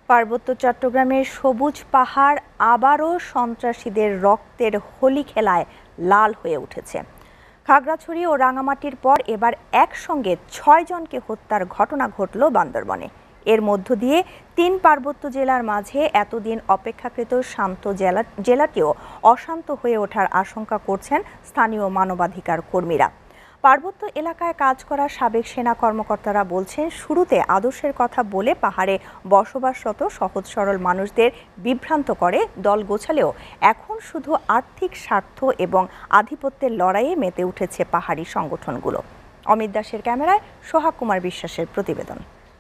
পার্বত্য চট্টগ্রামের সবুজ পাহাড় আবারও সন্ত্রাসীদের রক্তের হোলি খেলায় লাল হয়ে উঠেছে। খাগড়াছড়ি ও রাঙামাটির পর এবার একসঙ্গে ৬ জনকে হত্যার ঘটনা ঘটল বান্দরবনে। এর মধ্য দিয়ে ৩ পার্বত্য জেলার মাঝে এতদিন অপেক্ষাকৃত শান্ত জেলাটিও অশান্ত হয়ে ওঠার আশঙ্কা করছেন স্থানীয় মানবাধিকার কর্মীরা। পার্বত্য এলাকায় কাজ করা সাবেক সেনা কর্মকর্তারা বলছেন, শুরুতে আদর্শের কথা বলে পাহাড়ে বসবাসরত সহজ সরল মানুষদের বিভ্রান্ত করে দল গোছালেও এখন শুধু আর্থিক স্বার্থ এবং আধিপত্যের লড়াইয়ে মেতে উঠেছে পাহাড়ি সংগঠনগুলো। অমিত দাসের ক্যামেরায় সোহাগ কুমার বিশ্বাসের প্রতিবেদন।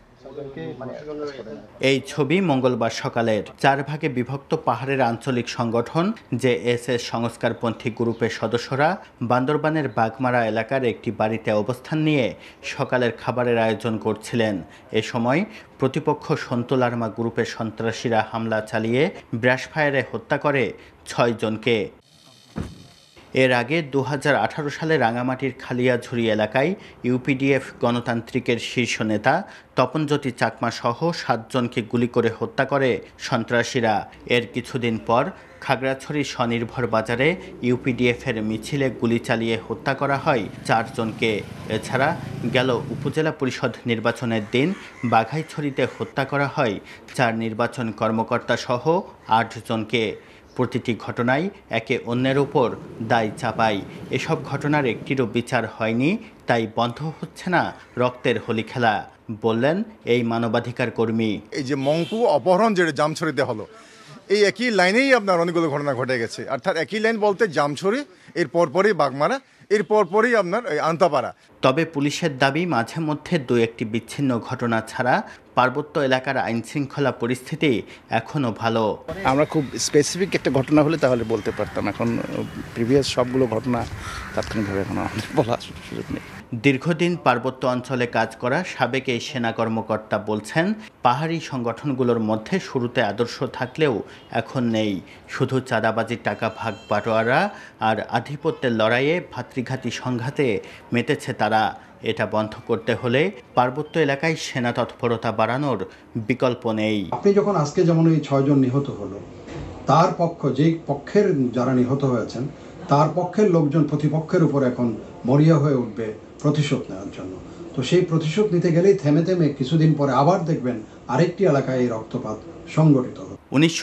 এই ছবি মঙ্গলবার সকালের। 4 ভাগে বিভক্ত পাহাড়ের আঞ্চলিক সংগঠন জেএসএস সংস্কারপন্থী গ্রুপের সদস্যরা বান্দরবানের বাগমারা এলাকার একটি বাড়িতে অবস্থান নিয়ে সকালের খাবারের আয়োজন করছিলেন। এ সময় প্রতিপক্ষ সন্তু লারমা গ্রুপের সন্ত্রাসীরা হামলা চালিয়ে ব্রাশ ফায়ারে হত্যা করে 6 জনকে। এর আগে 2018 সালে রাঙামাটির খালিয়াঝুরি এলাকায় ইউপিডিএফ গণতান্ত্রিকের শীর্ষ নেতা তপনজ্যোতি চাকমা সহ 7 জনকে গুলি করে হত্যা করে সন্ত্রাসীরা। এর কিছুদিন পর খাগড়াছড়ি স্বনির্ভর বাজারে ইউপিডিএফের মিছিলে গুলি চালিয়ে হত্যা করা হয় 4 জনকে। এছাড়া গেল উপজেলা পরিষদ নির্বাচনের দিন বাঘাইছড়িতে হত্যা করা হয় 4 নির্বাচন কর্মকর্তা সহ 8 জনকে। প্রতিটি ঘটনায় একে অন্যের উপর দায় চাপায়। এসব ঘটনার একটিরও বিচার হয়নি, তাই বন্ধ হচ্ছে না রক্তের হোলি খেলা, বললেন এই মানবাধিকার কর্মী। এই যে মংপু অপহরণ যেটা জামছড়িতে হলো, এই একই লাইনেই আপনার অনেকগুলো ঘটনা ঘটে গেছে। অর্থাৎ একই লাইন বলতে জামছড়ি, এর পরপরই বাগমারা, এর পরপরই আপনার আন্তাপাড়া। তবে পুলিশের দাবি, মাঝে মধ্যে 2-1টি বিচ্ছিন্ন ঘটনা ছাড়া পার্বত্য এলাকার আইন শৃঙ্খলা পরিস্থিতি এখনও ভালো। আমরা খুব স্পেসিফিক একটা ঘটনা হলে তাহলে বলতে পারতাম, এখন প্রিভিয়াস সবগুলো ঘটনা তাৎক্ষণিকভাবে এখন আমাদের বলার সুযোগ নেই। দীর্ঘদিন পার্বত্য অঞ্চলে কাজ করা সাবেক এই সেনা কর্মকর্তা বলছেন, পাহাড়ি সংগঠনগুলোর মধ্যে শুরুতে আদর্শ থাকলেও এখন নেই। শুধু চাঁদাবাজির টাকা ভাগ বাটোয়ারা আর আধিপত্যের লড়াইয়ে ভাতৃঘাতী সংঘাতে মেতেছে তারা। এটা বন্ধ করতে হলে পার্বত্য এলাকায় সেনা তৎপরতা বাড়ানোর বিকল্প নেই। আপনি যখন আজকে যেমন এই 6 জন নিহত হলো, তার যেই পক্ষের যারা নিহত হয়েছেন তার পক্ষের লোকজন প্রতিপক্ষের উপর এখন মরিয়া হয়ে উঠবে প্রতিশোধ নেওয়ার জন্য। তো সেই প্রতিশোধ নিতে গেলেই থেমে থেমে কিছুদিন পরে আবার দেখবেন আরেকটি এলাকায় এই রক্তপাত সংগঠিত হবে।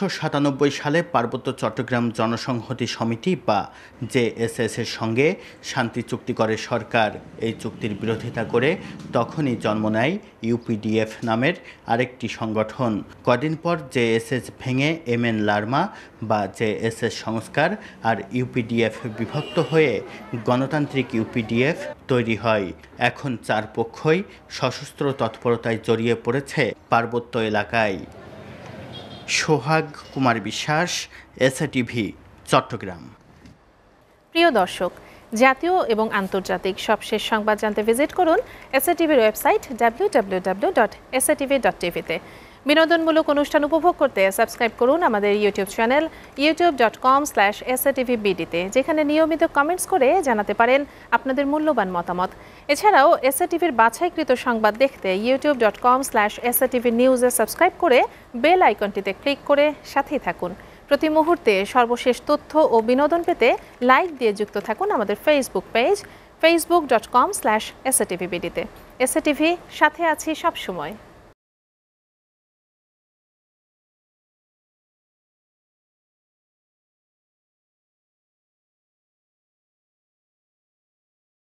1997 সালে পার্বত্য চট্টগ্রাম জনসংহতি সমিতি বা জেএসএস এর সঙ্গে শান্তি চুক্তি করে সরকার। এই চুক্তির বিরোধিতা করে তখনই জন্ম নেয় ইউপিডিএফ নামের আরেকটি সংগঠন। কদিন পর জেএসএস ভেঙে এমএন লারমা বা জেএসএস সংস্কার আর ইউপিডিএফ বিভক্ত হয়ে গণতান্ত্রিক ইউপিডিএফ তৈরি হয়। এখন 4 পক্ষই সশস্ত্র তৎপরতায় জড়িয়ে পড়েছে পার্বত্য এলাকায়। সোহাগ কুমার বিশ্বাস, এসএটিভি, চট্টগ্রাম। প্রিয় দর্শক, জাতীয় এবং আন্তর্জাতিক সবশেষ সংবাদ জানতে ভিজিট করুন এসএটিভির ওয়েবসাইট www.satv.tv-তে। বিনোদনমূলক অনুষ্ঠান উপভোগ করতে সাবস্ক্রাইব করুন আমাদের ইউটিউব চ্যানেল youtube.com/satvbd-তে, যেখানে নিয়মিত কমেন্টস করে জানাতে পারেন আপনাদের মূল্যবান মতামত। এছাড়াও এসএটিভির বাছাইকৃত সংবাদ দেখতে youtube.com/satvnews-এ সাবস্ক্রাইব করে বেল আইকনটিতে ক্লিক করে সাথেই থাকুন। প্রতি মুহূর্তে সর্বশেষ তথ্য ও বিনোদন পেতে লাইক দিয়ে যুক্ত থাকুন আমাদের ফেসবুক পেজ facebook.com/satvbd-তে। এসএটিভি, সাথে আছি সবসময়।